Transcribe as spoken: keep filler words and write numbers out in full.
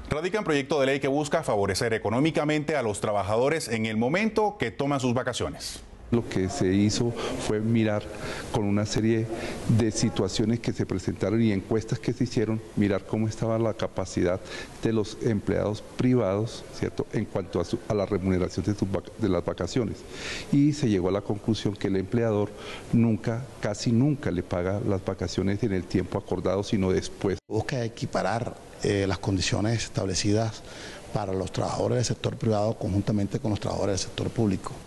Radica un proyecto de ley que busca favorecer económicamente a los trabajadores en el momento que toman sus vacaciones. Lo que se hizo fue mirar con una serie de situaciones que se presentaron y encuestas que se hicieron, mirar cómo estaba la capacidad de los empleados privados, ¿cierto?, en cuanto a, su, a la remuneración de, sus, de las vacaciones. Y se llegó a la conclusión que el empleador nunca, casi nunca le paga las vacaciones en el tiempo acordado, sino después. Busca equiparar eh, las condiciones establecidas para los trabajadores del sector privado conjuntamente con los trabajadores del sector público.